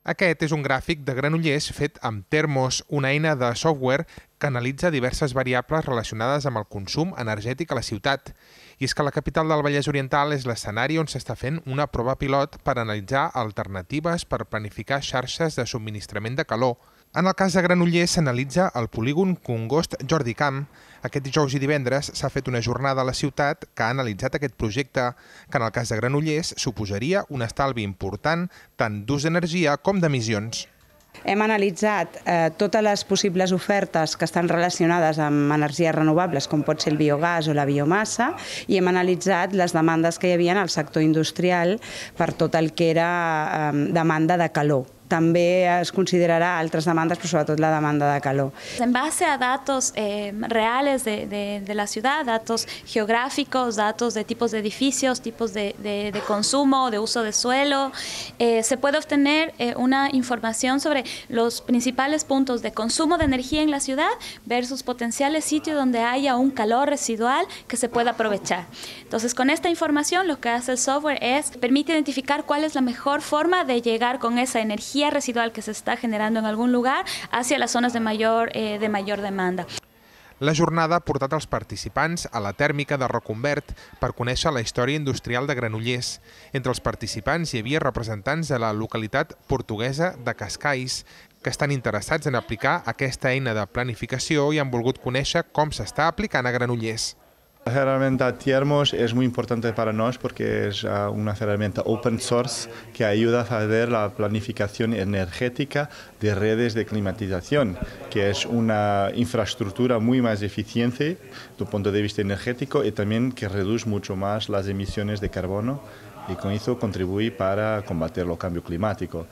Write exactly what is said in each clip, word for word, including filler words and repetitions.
Aquest és un gràfic de Granollers fet amb Thermos, una eina de software que analitza diverses variables relacionades amb el consum energètic a la ciutat. I és que la capital del Vallès Oriental és l'escenari on s'està fent una prova pilot per analitzar alternatives per planificar xarxes de subministrament de calor. En el cas de Granollers s'analitza el polígon Congost Jordi Camp. Aquest dijous i divendres s'ha fet una jornada a la ciutat que ha analitzat aquest projecte, que en el cas de Granollers suposaria un estalvi important tant d'ús d'energia com d'emissions. Hem analitzat eh, totes les possibles ofertes que estan relacionades amb energies renovables, com pot ser el biogàs o la biomassa, i hem analitzat les demandes que hi havia en el sector industrial per tot el que era eh, demanda de calor. També es considerarà altres demandas, pero sobre todo la demanda de calor. En base a datos eh, reales de, de, de la ciudad, datos geográficos, datos de tipos de edificios, tipos de, de, de consumo, de uso de suelo, eh, se puede obtener eh, una información sobre los principales puntos de consumo de energía en la ciudad versus potenciales sitios donde haya un calor residual que se pueda aprovechar. Entonces, con esta información lo que hace el software es, permite identificar cuál es la mejor forma de llegar con esa energía residual que se està generando en algun lugar hacia les zones de major, eh, de major demanda. La jornada ha portat els participants a la tèrmica de Reconvert per conèixer la història industrial de Granollers. Entre els participants hi havia representants de la localitat portuguesa de Cascais, que estan interessats en aplicar aquesta eina de planificació i han volgut conèixer com s'està aplicant a Granollers. La herramienta Thermos es muy importante para nosotros porque es una herramienta open source que ayuda a hacer la planificación energética de redes de climatización, que es una infraestructura muy más eficiente desde el punto de vista energético y también que reduce mucho más las emisiones de carbono y con eso contribuye para combatir el cambio climático.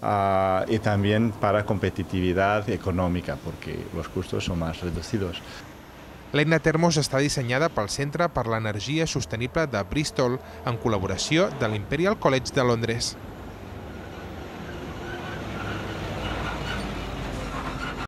Uh, y también para competitividad económica porque los costos son más reducidos. L'eina Thermos està dissenyada pel Centre per l'Energia Sostenible de Bristol en col·laboració de l'Imperial College de Londres.